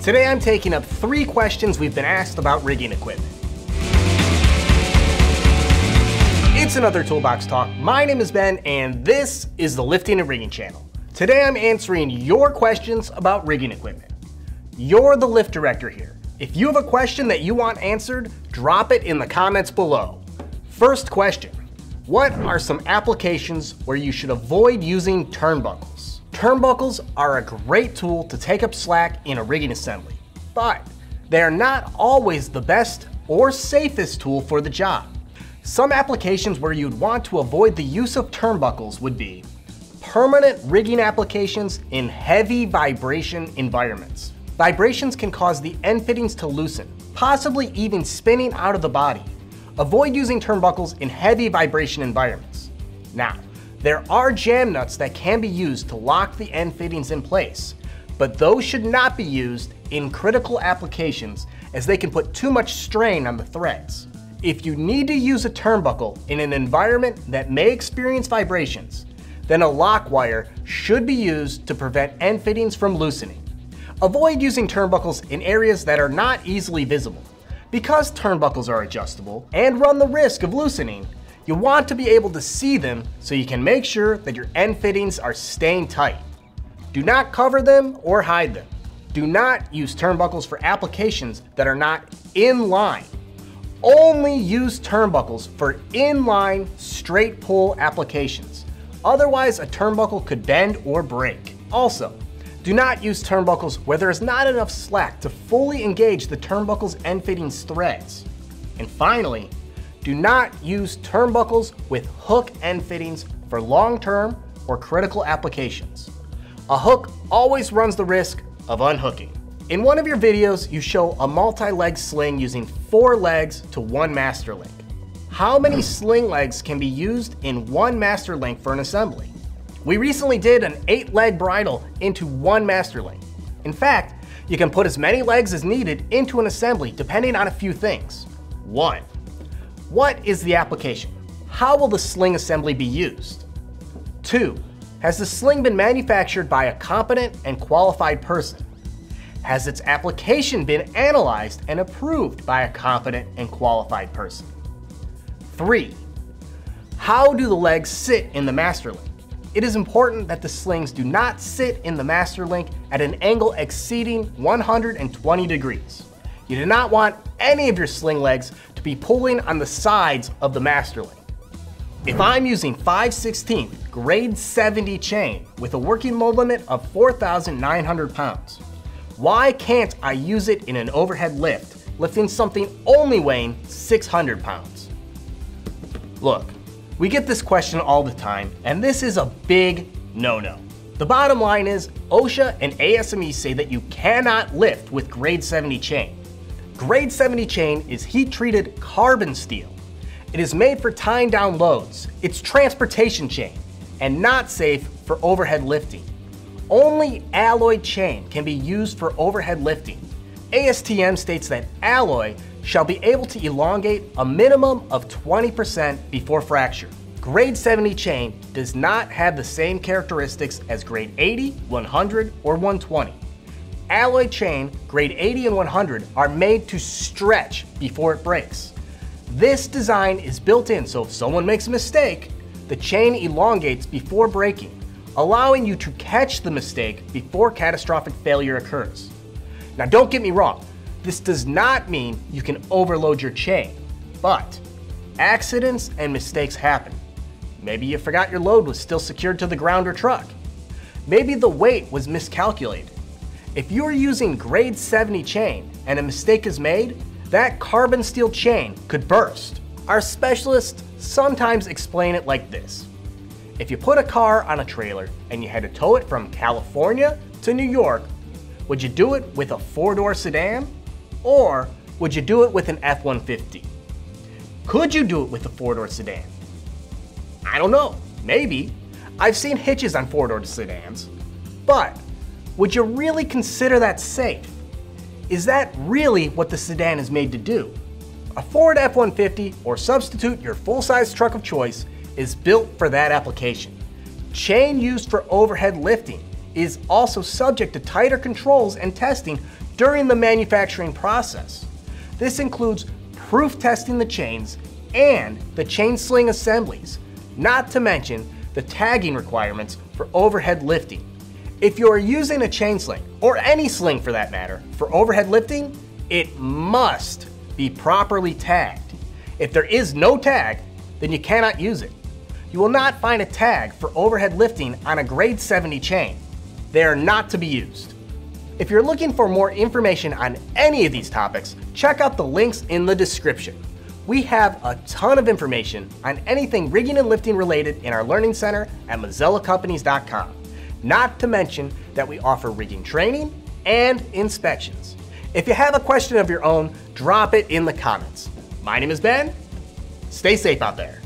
Today I'm taking up 3 questions we've been asked about rigging equipment. It's another Toolbox Talk. My name is Ben, and this is the Lifting and Rigging channel. Today I'm answering your questions about rigging equipment. You're the lift director here. If you have a question that you want answered, drop it in the comments below. First question: what are some applications where you should avoid using turnbuckles? Turnbuckles are a great tool to take up slack in a rigging assembly, but they are not always the best or safest tool for the job. Some applications where you'd want to avoid the use of turnbuckles would be permanent rigging applications in heavy vibration environments. Vibrations can cause the end fittings to loosen, possibly even spinning out of the body. Avoid using turnbuckles in heavy vibration environments. Now, there are jam nuts that can be used to lock the end fittings in place, but those should not be used in critical applications as they can put too much strain on the threads. If you need to use a turnbuckle in an environment that may experience vibrations, then a lock wire should be used to prevent end fittings from loosening. Avoid using turnbuckles in areas that are not easily visible. Because turnbuckles are adjustable and run the risk of loosening, you want to be able to see them so you can make sure that your end fittings are staying tight. Do not cover them or hide them. Do not use turnbuckles for applications that are not in line. Only use turnbuckles for in-line, straight pull applications. Otherwise, a turnbuckle could bend or break. Also, do not use turnbuckles where there is not enough slack to fully engage the turnbuckle's end fittings threads. And finally, do not use turnbuckles with hook end fittings for long-term or critical applications. A hook always runs the risk of unhooking. In one of your videos, you show a multi-leg sling using 4 legs to 1 master link. How many sling legs can be used in 1 master link for an assembly? We recently did an 8-leg bridle into 1 master link. In fact, you can put as many legs as needed into an assembly depending on a few things. 1. What is the application? How will the sling assembly be used? 2. Has the sling been manufactured by a competent and qualified person? Has its application been analyzed and approved by a competent and qualified person? 3. How do the legs sit in the master link? It is important that the slings do not sit in the master link at an angle exceeding 120 degrees. You do not want any of your sling legs to be pulling on the sides of the master link. If I'm using 5/16 grade 70 chain with a working load limit of 4,900 pounds, why can't I use it in an overhead lift, lifting something only weighing 600 pounds? Look, we get this question all the time, and this is a big no-no. The bottom line is, OSHA and ASME say that you cannot lift with grade 70 chain. Grade 70 chain is heat-treated carbon steel. It is made for tying down loads. It's transportation chain, and not safe for overhead lifting. Only alloy chain can be used for overhead lifting. ASTM states that alloy shall be able to elongate a minimum of 20% before fracture. Grade 70 chain does not have the same characteristics as grade 80, 100, or 120. Alloy chain, grade 80 and 100, are made to stretch before it breaks. This design is built in so if someone makes a mistake, the chain elongates before breaking, allowing you to catch the mistake before catastrophic failure occurs. Now don't get me wrong, this does not mean you can overload your chain, but accidents and mistakes happen. Maybe you forgot your load was still secured to the ground or truck. Maybe the weight was miscalculated. If you're using grade 70 chain and a mistake is made, that carbon steel chain could burst. Our specialists sometimes explain it like this. If you put a car on a trailer and you had to tow it from California to New York, would you do it with a 4-door sedan? Or would you do it with an F-150? Could you do it with a 4-door sedan? I don't know, maybe. I've seen hitches on 4-door sedans. But would you really consider that safe? Is that really what the sedan is made to do? A Ford F-150, or substitute your full-size truck of choice, is built for that application. Chain used for overhead lifting is also subject to tighter controls and testing during the manufacturing process. This includes proof testing the chains and the chain sling assemblies, not to mention the tagging requirements for overhead lifting. If you are using a chain sling, or any sling for that matter, for overhead lifting, it must be properly tagged. If there is no tag, then you cannot use it. You will not find a tag for overhead lifting on a grade 70 chain. They are not to be used. If you're looking for more information on any of these topics, check out the links in the description. We have a ton of information on anything rigging and lifting related in our learning center at mozillacompanies.com. Not to mention that we offer rigging training and inspections. If you have a question of your own, drop it in the comments. My name is Ben. Stay safe out there.